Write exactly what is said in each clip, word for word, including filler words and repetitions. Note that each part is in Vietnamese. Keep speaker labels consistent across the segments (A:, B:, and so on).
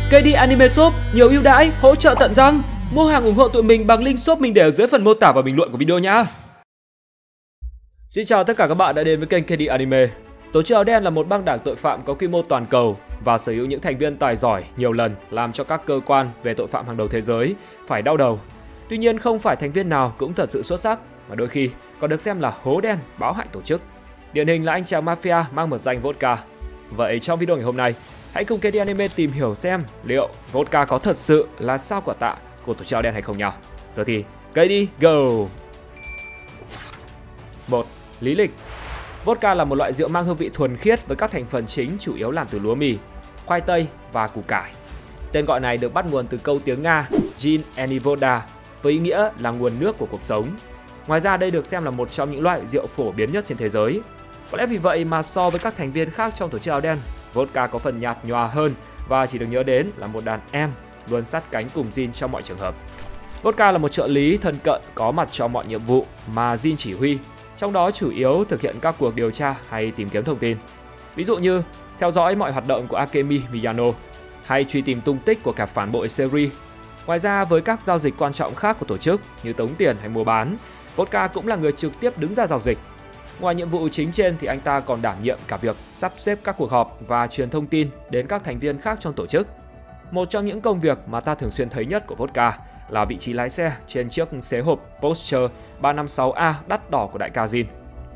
A: ca đê Anime Shop, nhiều ưu đãi, hỗ trợ tận răng. Mua hàng ủng hộ tụi mình bằng link shop mình để ở dưới phần mô tả và bình luận của video nhá. Xin chào tất cả các bạn đã đến với kênh ca đê Anime. Tổ chức áo đen là một băng đảng tội phạm có quy mô toàn cầu và sở hữu những thành viên tài giỏi nhiều lần, làm cho các cơ quan về tội phạm hàng đầu thế giới phải đau đầu. Tuy nhiên không phải thành viên nào cũng thật sự xuất sắc, mà đôi khi còn được xem là hố đen báo hại tổ chức. Điển hình là anh chàng mafia mang mật danh Vodka. Vậy trong video ngày hôm nay, hãy cùng ca đê Anime tìm hiểu xem liệu Vodka có thật sự là sao quả tạ của tổ chức áo đen hay không nhỉ? Giờ thì ca đê go! một. Lý lịch. Vodka là một loại rượu mang hương vị thuần khiết với các thành phần chính chủ yếu làm từ lúa mì, khoai tây và củ cải. Tên gọi này được bắt nguồn từ câu tiếng Nga Gin and Voda với ý nghĩa là nguồn nước của cuộc sống. Ngoài ra đây được xem là một trong những loại rượu phổ biến nhất trên thế giới. Có lẽ vì vậy mà so với các thành viên khác trong tổ chức áo đen, Vodka có phần nhạt nhòa hơn và chỉ được nhớ đến là một đàn em luôn sát cánh cùng Jin trong mọi trường hợp. Vodka là một trợ lý thân cận có mặt trong mọi nhiệm vụ mà Jin chỉ huy, trong đó chủ yếu thực hiện các cuộc điều tra hay tìm kiếm thông tin. Ví dụ như theo dõi mọi hoạt động của Akemi Miyano hay truy tìm tung tích của kẻ phản bội Seri. Ngoài ra với các giao dịch quan trọng khác của tổ chức như tống tiền hay mua bán, Vodka cũng là người trực tiếp đứng ra giao dịch. Ngoài nhiệm vụ chính trên thì anh ta còn đảm nhiệm cả việc sắp xếp các cuộc họp và truyền thông tin đến các thành viên khác trong tổ chức. Một trong những công việc mà ta thường xuyên thấy nhất của Vodka là vị trí lái xe trên chiếc xế hộp Porsche ba năm sáu A đắt đỏ của đại ca Jin.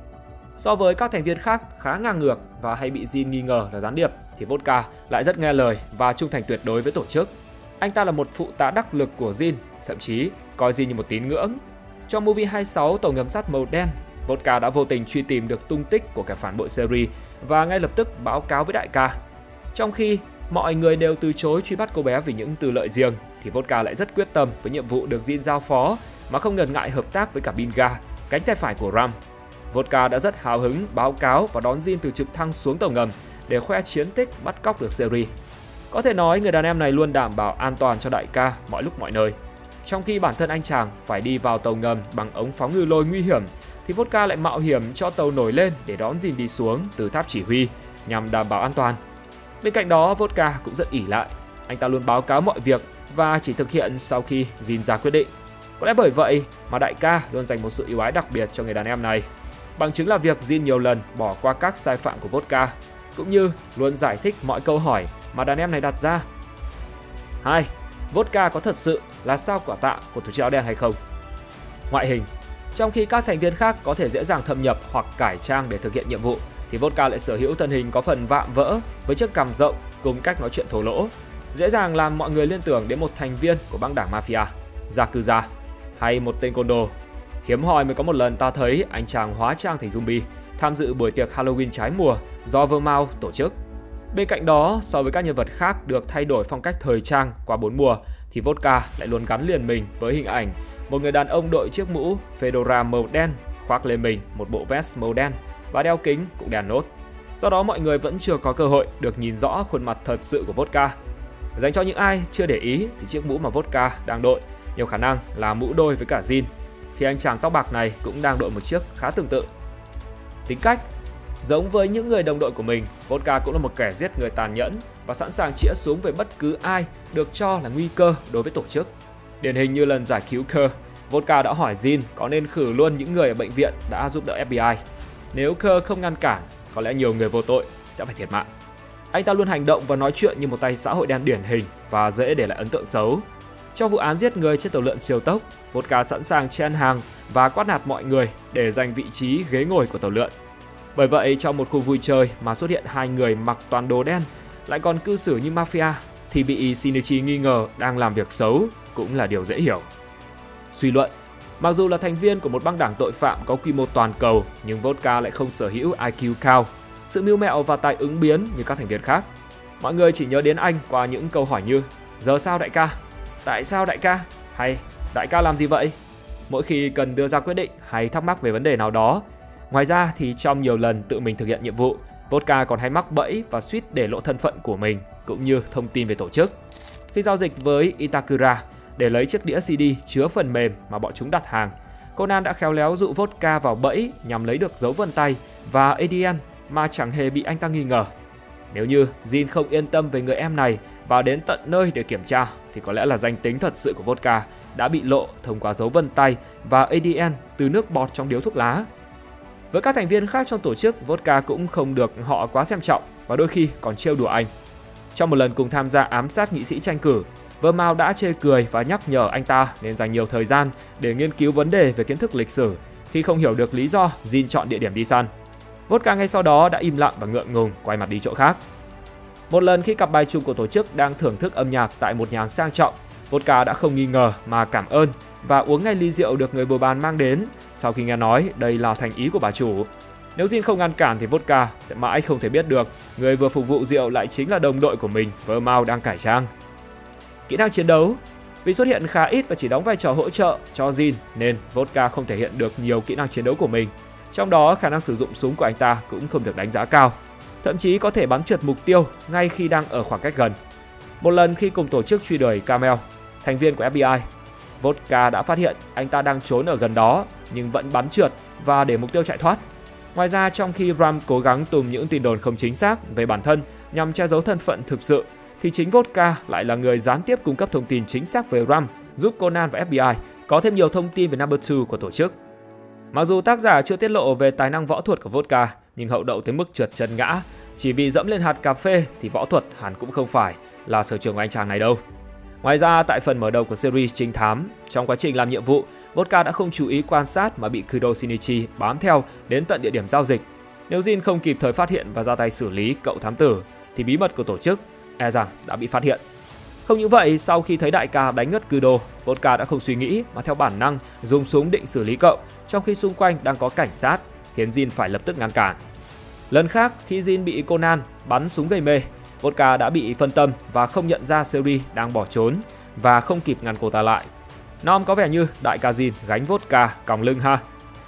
A: So với các thành viên khác khá ngang ngược và hay bị Jin nghi ngờ là gián điệp, thì Vodka lại rất nghe lời và trung thành tuyệt đối với tổ chức. Anh ta là một phụ tá đắc lực của Jin, thậm chí coi Jin như một tín ngưỡng. Trong movie hai mươi sáu Tàu ngầm sắt màu đen, Vodka đã vô tình truy tìm được tung tích của kẻ phản bội Seri và ngay lập tức báo cáo với đại ca. Trong khi mọi người đều từ chối truy bắt cô bé vì những tư lợi riêng, thì Vodka lại rất quyết tâm với nhiệm vụ được Jin giao phó mà không ngần ngại hợp tác với cả Binga, cánh tay phải của Ram. Vodka đã rất hào hứng báo cáo và đón Jin từ trực thăng xuống tàu ngầm để khoe chiến tích bắt cóc được Seri. Có thể nói người đàn em này luôn đảm bảo an toàn cho đại ca mọi lúc mọi nơi. Trong khi bản thân anh chàng phải đi vào tàu ngầm bằng ống phóng ngư lôi nguy hiểm, thì Vodka lại mạo hiểm cho tàu nổi lên để đón Jin đi xuống từ tháp chỉ huy nhằm đảm bảo an toàn. Bên cạnh đó, Vodka cũng rất ỷ lại. Anh ta luôn báo cáo mọi việc và chỉ thực hiện sau khi Jin ra quyết định. Có lẽ bởi vậy mà đại ca luôn dành một sự ưu ái đặc biệt cho người đàn em này. Bằng chứng là việc Jin nhiều lần bỏ qua các sai phạm của Vodka, cũng như luôn giải thích mọi câu hỏi mà đàn em này đặt ra. hai. Vodka có thật sự là sao quả tạ của tổ chức áo đen hay không? Ngoại hình. Trong khi các thành viên khác có thể dễ dàng thâm nhập hoặc cải trang để thực hiện nhiệm vụ, thì Vodka lại sở hữu thân hình có phần vạm vỡ với chiếc cằm rộng cùng cách nói chuyện thô lỗ, dễ dàng làm mọi người liên tưởng đến một thành viên của băng đảng mafia, Yakuza hay một tên côn đồ. Hiếm hoi mới có một lần ta thấy anh chàng hóa trang thành zombie tham dự buổi tiệc Halloween trái mùa do Vermouth tổ chức. Bên cạnh đó, so với các nhân vật khác được thay đổi phong cách thời trang qua bốn mùa, thì Vodka lại luôn gắn liền mình với hình ảnh một người đàn ông đội chiếc mũ fedora màu đen, khoác lên mình một bộ vest màu đen và đeo kính cũng đèn nốt. Do đó mọi người vẫn chưa có cơ hội được nhìn rõ khuôn mặt thật sự của Vodka. Dành cho những ai chưa để ý thì chiếc mũ mà Vodka đang đội nhiều khả năng là mũ đôi với cả Jin, khi anh chàng tóc bạc này cũng đang đội một chiếc khá tương tự. Tính cách. Giống với những người đồng đội của mình, Vodka cũng là một kẻ giết người tàn nhẫn và sẵn sàng chĩa súng về bất cứ ai được cho là nguy cơ đối với tổ chức. Điển hình như lần giải cứu Kerr, Vodka đã hỏi Jin có nên khử luôn những người ở bệnh viện đã giúp đỡ ép bê i. Nếu Kerr không ngăn cản, có lẽ nhiều người vô tội sẽ phải thiệt mạng. Anh ta luôn hành động và nói chuyện như một tay xã hội đen điển hình và dễ để lại ấn tượng xấu. Trong vụ án giết người trên tàu lượn siêu tốc, Vodka sẵn sàng chen hàng và quát nạt mọi người để giành vị trí ghế ngồi của tàu lượn. Bởi vậy, trong một khu vui chơi mà xuất hiện hai người mặc toàn đồ đen lại còn cư xử như mafia, thì bị Shinichi nghi ngờ đang làm việc xấu cũng là điều dễ hiểu. Suy luận. Mặc dù là thành viên của một băng đảng tội phạm có quy mô toàn cầu, nhưng Vodka lại không sở hữu i kiu cao, sự mưu mẹo và tài ứng biến như các thành viên khác. Mọi người chỉ nhớ đến anh qua những câu hỏi như: giờ sao đại ca? Tại sao đại ca? Hay đại ca làm gì vậy? Mỗi khi cần đưa ra quyết định hay thắc mắc về vấn đề nào đó. Ngoài ra thì trong nhiều lần tự mình thực hiện nhiệm vụ, Vodka còn hay mắc bẫy và suýt để lộ thân phận của mình cũng như thông tin về tổ chức. Khi giao dịch với Itakura để lấy chiếc đĩa xê đê chứa phần mềm mà bọn chúng đặt hàng, Conan đã khéo léo dụ Vodka vào bẫy nhằm lấy được dấu vân tay và a đê en mà chẳng hề bị anh ta nghi ngờ. Nếu như Jin không yên tâm về người em này và đến tận nơi để kiểm tra thì có lẽ là danh tính thật sự của vodka đã bị lộ thông qua dấu vân tay và a đê en từ nước bọt trong điếu thuốc lá. Với các thành viên khác trong tổ chức, vodka cũng không được họ quá xem trọng và đôi khi còn trêu đùa anh. Trong một lần cùng tham gia ám sát nghị sĩ tranh cử, Vermao đã chê cười và nhắc nhở anh ta nên dành nhiều thời gian để nghiên cứu vấn đề về kiến thức lịch sử khi không hiểu được lý do Jin chọn địa điểm đi săn. Vodka ngay sau đó đã im lặng và ngượng ngùng quay mặt đi chỗ khác. Một lần khi cặp bài trùng của tổ chức đang thưởng thức âm nhạc tại một nhà hàng sang trọng, Vodka đã không nghi ngờ mà cảm ơn và uống ngay ly rượu được người bồi bàn mang đến sau khi nghe nói đây là thành ý của bà chủ. Nếu Jin không ngăn cản thì Vodka sẽ mãi không thể biết được người vừa phục vụ rượu lại chính là đồng đội của mình, Vermao đang cải trang. Kỹ năng chiến đấu. Vì xuất hiện khá ít và chỉ đóng vai trò hỗ trợ cho Jin nên Vodka không thể hiện được nhiều kỹ năng chiến đấu của mình. Trong đó, khả năng sử dụng súng của anh ta cũng không được đánh giá cao. Thậm chí có thể bắn trượt mục tiêu ngay khi đang ở khoảng cách gần. Một lần khi cùng tổ chức truy đuổi Camel, thành viên của ép bê i, Vodka đã phát hiện anh ta đang trốn ở gần đó nhưng vẫn bắn trượt và để mục tiêu chạy thoát. Ngoài ra, trong khi Ram cố gắng tung những tin đồn không chính xác về bản thân nhằm che giấu thân phận thực sự, thì chính Vodka lại là người gián tiếp cung cấp thông tin chính xác về Ram, giúp Conan và ép bê i có thêm nhiều thông tin về Number Two của tổ chức. Mặc dù tác giả chưa tiết lộ về tài năng võ thuật của Vodka, nhưng hậu đậu tới mức trượt chân ngã chỉ vì dẫm lên hạt cà phê thì võ thuật hẳn cũng không phải là sở trường của anh chàng này đâu. Ngoài ra, tại phần mở đầu của series trinh thám, trong quá trình làm nhiệm vụ, Vodka đã không chú ý quan sát mà bị Kudo Shinichi bám theo đến tận địa điểm giao dịch. Nếu Jin không kịp thời phát hiện và ra tay xử lý cậu thám tử, thì bí mật của tổ chức e rằng đã bị phát hiện. Không những vậy, sau khi thấy đại ca đánh ngất Kudo, Vodka đã không suy nghĩ mà theo bản năng dùng súng định xử lý cậu, trong khi xung quanh đang có cảnh sát, khiến Jin phải lập tức ngăn cản. Lần khác, khi Jin bị Conan bắn súng gây mê, Vodka đã bị phân tâm và không nhận ra Seri đang bỏ trốn và không kịp ngăn cô ta lại. Nom có vẻ như đại ca Jin gánh vodka còng lưng ha.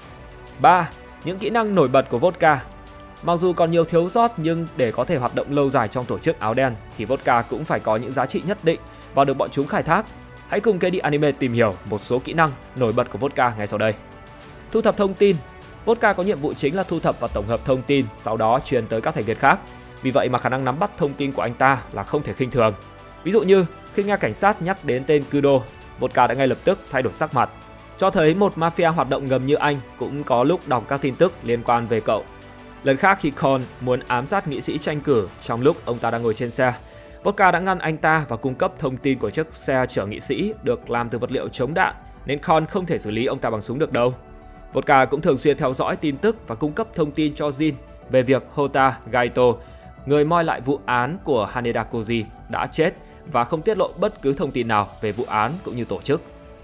A: ba. Những kỹ năng nổi bật của Vodka. Mặc dù còn nhiều thiếu sót nhưng để có thể hoạt động lâu dài trong tổ chức áo đen thì Vodka cũng phải có những giá trị nhất định và được bọn chúng khai thác. Hãy cùng ca đê Anime tìm hiểu một số kỹ năng nổi bật của Vodka ngay sau đây. Thu thập thông tin. Vodka có nhiệm vụ chính là thu thập và tổng hợp thông tin, sau đó truyền tới các thành viên khác. Vì vậy mà khả năng nắm bắt thông tin của anh ta là không thể khinh thường. Ví dụ như khi nghe cảnh sát nhắc đến tên Kudo, Vodka đã ngay lập tức thay đổi sắc mặt, cho thấy một mafia hoạt động ngầm như anh cũng có lúc đọc các tin tức liên quan về cậu. Lần khác khi Con muốn ám sát nghị sĩ tranh cử trong lúc ông ta đang ngồi trên xe, Vodka đã ngăn anh ta và cung cấp thông tin của chiếc xe chở nghị sĩ được làm từ vật liệu chống đạn, nên Con không thể xử lý ông ta bằng súng được đâu. Vodka cũng thường xuyên theo dõi tin tức và cung cấp thông tin cho Jin về việc Hota Gaito, người moi lại vụ án của Haneda Koji, đã chết và không tiết lộ bất cứ thông tin nào về vụ án cũng như tổ chức.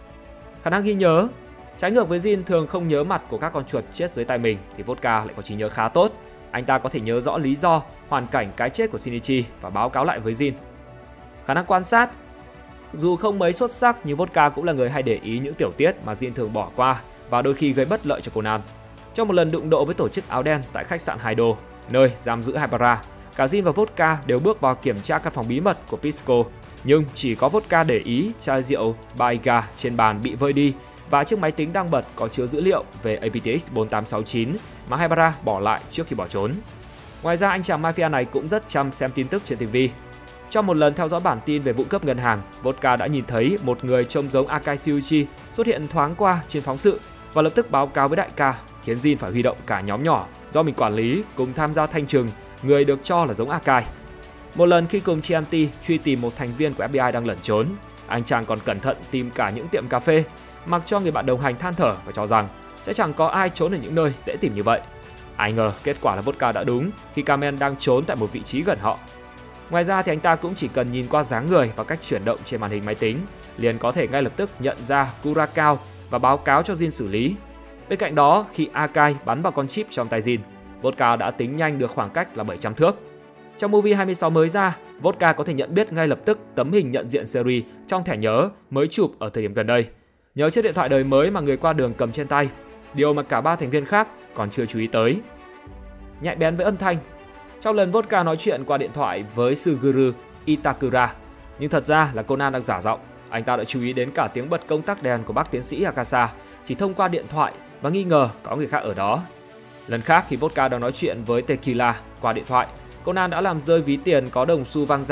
A: Khả năng ghi nhớ. Trái ngược với Jin thường không nhớ mặt của các con chuột chết dưới tay mình thì Vodka lại có trí nhớ khá tốt. Anh ta có thể nhớ rõ lý do, hoàn cảnh cái chết của Shinichi và báo cáo lại với Jin. Khả năng quan sát. Dù không mấy xuất sắc nhưng Vodka cũng là người hay để ý những tiểu tiết mà Jin thường bỏ qua và đôi khi gây bất lợi cho Conan. Trong một lần đụng độ với tổ chức áo đen tại khách sạn Haido, nơi giam giữ Haibara, cả Jin và Vodka đều bước vào kiểm tra căn phòng bí mật của Pisco, nhưng chỉ có Vodka để ý chai rượu Baiga trên bàn bị vơi đi và chiếc máy tính đang bật có chứa dữ liệu về a pê tê ích bốn tám sáu chín mà Haibara bỏ lại trước khi bỏ trốn. Ngoài ra, anh chàng mafia này cũng rất chăm xem tin tức trên ti vi. Trong một lần theo dõi bản tin về vụ cướp ngân hàng, Vodka đã nhìn thấy một người trông giống Akai Shiuchi xuất hiện thoáng qua trên phóng sự và lập tức báo cáo với đại ca, khiến Jin phải huy động cả nhóm nhỏ do mình quản lý cùng tham gia thanh trừng người được cho là giống Akai. Một lần khi cùng Chianti truy tìm một thành viên của ép bê i đang lẩn trốn, anh chàng còn cẩn thận tìm cả những tiệm cà phê, mặc cho người bạn đồng hành than thở và cho rằng sẽ chẳng có ai trốn ở những nơi dễ tìm như vậy. Ai ngờ kết quả là Vodka đã đúng khi Kamen đang trốn tại một vị trí gần họ. Ngoài ra thì anh ta cũng chỉ cần nhìn qua dáng người và cách chuyển động trên màn hình máy tính, liền có thể ngay lập tức nhận ra Kurakao và báo cáo cho Jin xử lý. Bên cạnh đó, khi Akai bắn vào con chip trong tay Jin, Vodka đã tính nhanh được khoảng cách là bảy trăm thước. Trong movie hai mươi sáu mới ra, Vodka có thể nhận biết ngay lập tức tấm hình nhận diện series trong thẻ nhớ mới chụp ở thời điểm gần đây, nhớ chiếc điện thoại đời mới mà người qua đường cầm trên tay, điều mà cả ba thành viên khác còn chưa chú ý tới. Nhạy bén với âm thanh. Trong lần Vodka nói chuyện qua điện thoại với Suguru Itakura, nhưng thật ra là Conan đang giả giọng, anh ta đã chú ý đến cả tiếng bật công tắc đèn của bác tiến sĩ Akasa chỉ thông qua điện thoại và nghi ngờ có người khác ở đó. Lần khác khi Vodka đang nói chuyện với Tequila qua điện thoại, Conan đã làm rơi ví tiền có đồng xu văng ra,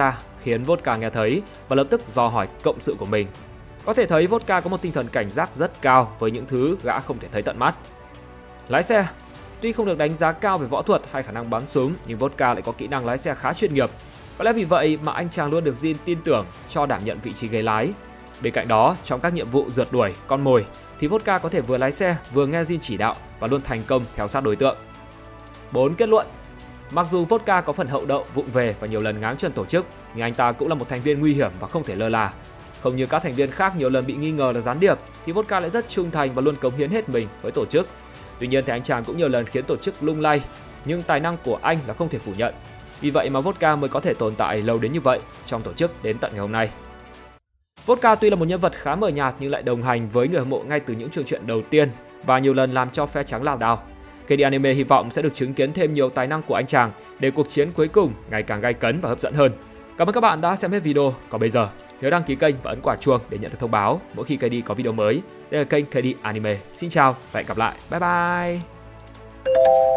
A: khiến Vodka nghe thấy và lập tức dò hỏi cộng sự của mình. Có thể thấy Vodka có một tinh thần cảnh giác rất cao với những thứ gã không thể thấy tận mắt. Lái xe. Tuy không được đánh giá cao về võ thuật hay khả năng bắn súng, nhưng Vodka lại có kỹ năng lái xe khá chuyên nghiệp. Có lẽ vì vậy mà anh chàng luôn được Jin tin tưởng cho đảm nhận vị trí ghế lái. Bên cạnh đó, trong các nhiệm vụ rượt đuổi con mồi thì Vodka có thể vừa lái xe vừa nghe Jin chỉ đạo và luôn thành công theo sát đối tượng. bốn. Kết luận. Mặc dù Vodka có phần hậu đậu, vụng về và nhiều lần ngáng chân tổ chức, nhưng anh ta cũng là một thành viên nguy hiểm và không thể lơ là. Không như các thành viên khác nhiều lần bị nghi ngờ là gián điệp, thì Vodka lại rất trung thành và luôn cống hiến hết mình với tổ chức. Tuy nhiên thì anh chàng cũng nhiều lần khiến tổ chức lung lay, nhưng tài năng của anh là không thể phủ nhận. Vì vậy mà Vodka mới có thể tồn tại lâu đến như vậy trong tổ chức đến tận ngày hôm nay. Vodka tuy là một nhân vật khá mờ nhạt nhưng lại đồng hành với người hâm mộ ngay từ những chương truyện đầu tiên và nhiều lần làm cho phe trắng lảo đảo. ca đê Anime hy vọng sẽ được chứng kiến thêm nhiều tài năng của anh chàng để cuộc chiến cuối cùng ngày càng gay cấn và hấp dẫn hơn. Cảm ơn các bạn đã xem hết video. Còn bây giờ, nhớ đăng ký kênh và ấn quả chuông để nhận được thông báo mỗi khi ca đê có video mới. Đây là kênh ca đê Anime. Xin chào và hẹn gặp lại. Bye bye!